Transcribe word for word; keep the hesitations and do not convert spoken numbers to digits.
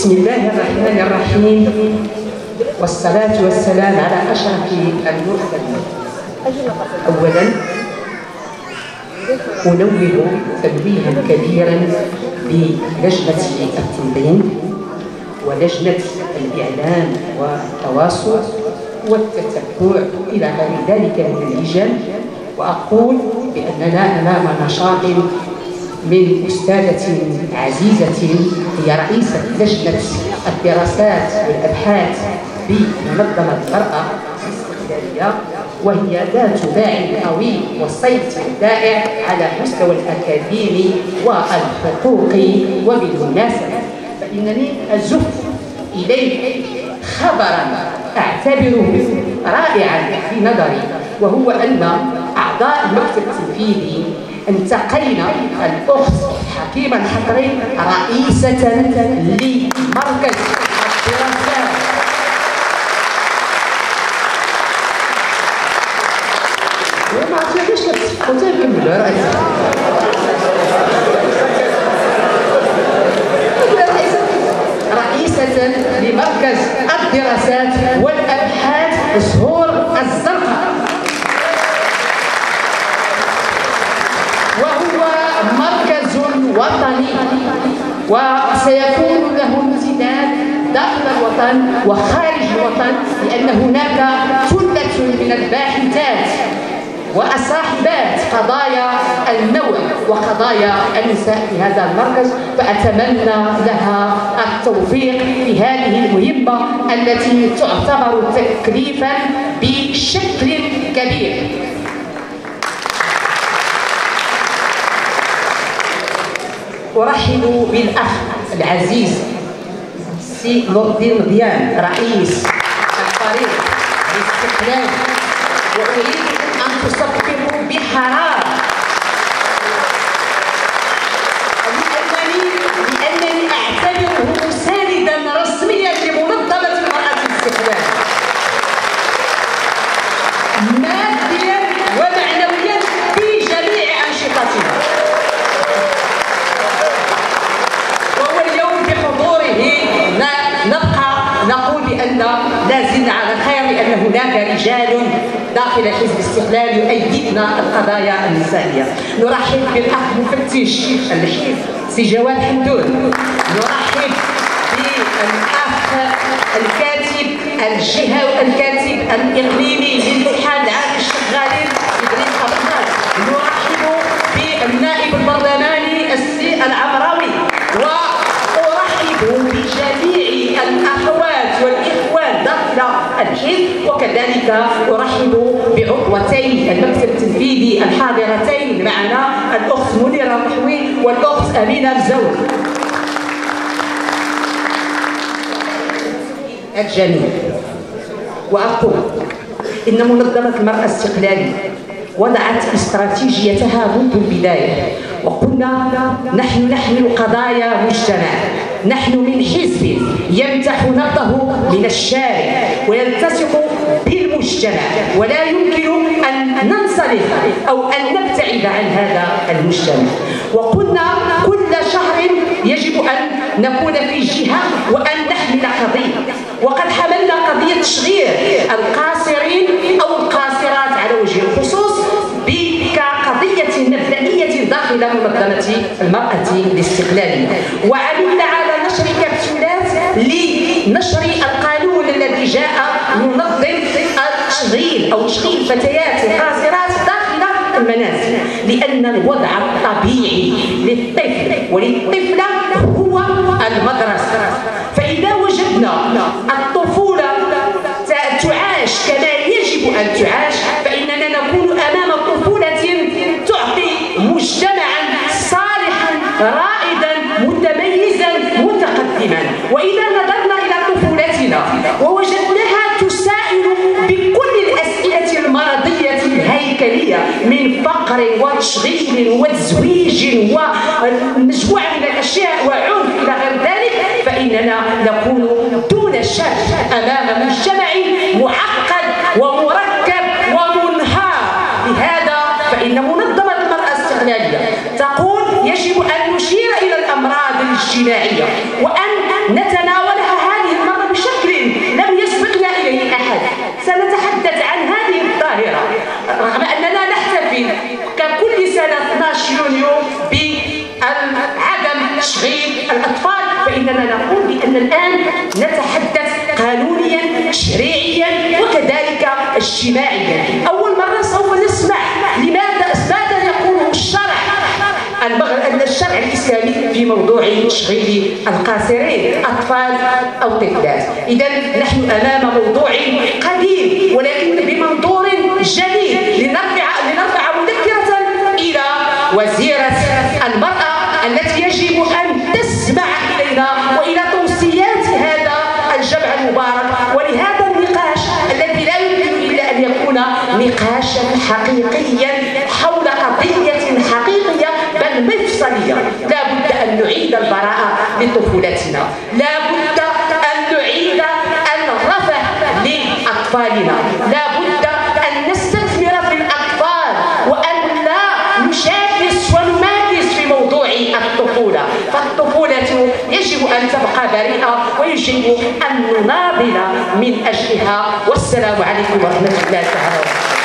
بسم الله الرحمن الرحيم، والصلاة والسلام على أشرف المرسلين. أولا أنوه تنويها كبيرا بلجنة التنظيم ولجنة الإعلام والتواصل والتتبع إلى غير ذلك من اللجان، وأقول بأننا أمام نشاط من أستاذة عزيزة هي رئيسة لجنة الدراسات والأبحاث بمنظمة المرأة الاستقلالية، وهي ذات باع قوي وصيت دائع على المستوى الأكاديمي والحقوقي. وبالمناسبة فإنني أزف إليه خبرا أعتبره رائعا في نظري، وهو أن أعضاء المكتب التنفيذي انتقينا الأخت حكيمة الحقري رئيسة لمركز الدراسات وما عرفتش كتسفقوا تنكملوا رئيسة رئيسة لمركز الدراسات والأبحاث زهور الزرقاء، وهو مركز وطني وسيكون له امتداد داخل الوطن وخارج الوطن، لأن هناك ثلة من الباحثات وصاحبات قضايا النوع وقضايا النساء في هذا المركز، فأتمنى لها التوفيق في هذه المهمة التي تعتبر تكليفا بشكل كبير. أرحب بالأخ العزيز سي نور الدين ضيان رئيس الفريق الاستقلال، وأريد أن تصفقوا بحرارة لأنني لأنني أعتبره مساندا رسميا لمنظمة المرأة الاستقلال ماديا ومعنويا في جميع أنشطتها، وهو اليوم بحضوره نبقى نقول بأن لا زلنا على خير، لأن هناك رجال داخل حزب الاستقلال يؤيدن القضايا النسائية. نرحب بالأخ مفتش الحزب سي جواد حمدون، نرحب بالأخ الكاتب الجهة الكاتب الإقليمي للاتحاد العام للشغالين إدريس أبطال، نرحب بالنائب البرلماني السي العمراوي، وأرحب بجميع الأخوات والإخوان داخل الحزب، وكذلك أرحب بعضوتي المكتب التنفيذي الحاضرتين معنا الأخت منيرة محوي والأخت أمينة الزوج. الجميع وأقول إن منظمة المرأة الاستقلالية وضعت استراتيجيتها منذ البداية، وقلنا نحن نحمل قضايا مجتمع، نحن من حزب يمتح نبضه من الشارع ويلتصق بالمجتمع، ولا يمكن أن ننصرف أو أن نبتعد عن هذا المجتمع. وقلنا كل شهر يجب أن نكون في جهة وأن نحمل قضية، وقد حملنا قضية تشغيل القاصرين أو القاصرات على وجه الخصوص كقضية مبدئية داخل منظمة المرأة الاستقلالية، وعملنا على نشر كبسولات لنشر القانون الذي جاء ينظم التشغيل أو تشغيل فتيات قاصرات داخل المنازل، لأن الوضع الطبيعي للطفل وللطفلة هو المدرسة. فإذا وجدنا الطفولة تعاش كما يجب أن تعاش، فإننا نكون أمام طفولة تعطي مجتمعا صالحا رائدا متميزا متقدما. وإذا نظرنا إلى طفولتنا ووجدناها تسائل بكل الأسئلة المرضية الهيكلية من فقر وتشغيل وتزويج ومجموعة من الأشياء وعنف إلى غير ذلك، فإننا نكون دون شك أمام مجتمع معقد ومركب ومنهار. لهذا فإن منظمة المرأة الاستقلالية تقول يجب أن نشير إلى الأمراض الاجتماعية وأن نتناولها هذه المرة بشكل لم يسبقنا إليه أحد. سنتحدث عن هذه الظاهرة رغم أننا نحتفل ككل سنة اثني عشر يونيو بعدم تشغيل الأطفال، فإننا نقول بأن الآن نتحدث قانونيا تشريعيا وكذلك اجتماعيا. أول مرة سوف نسمع لماذا ماذا يقول الشرع أن الشرع الإسلامي في موضوع تشغيل القاصرين أطفال أو طفلات. إذا نحن أمام موضوع قديم ولكن بمنظور جديد. لنرفع لنرفع مذكرة إلى وزيرة المرأة التي يجب أن تسمع إلينا وإلى توصيات هذا الجمع المبارك ولهذا النقاش الذي لا يمكن إلا أن يكون نقاشا حقيقيا حول قضية حقيقية بل مفصلية. لا بد أن نعيد البراءة لطفولتنا، لا بد أن نعيد الرفاه لأطفالنا، لا بد أن نستثمر في الأطفال وأن لا نشاكس ونماكس في موضوع الطفولة. فالطفولة يجب أن تبقى بريئة ويجب أن نناضل من أجلها. والسلام عليكم ورحمة الله تعالى.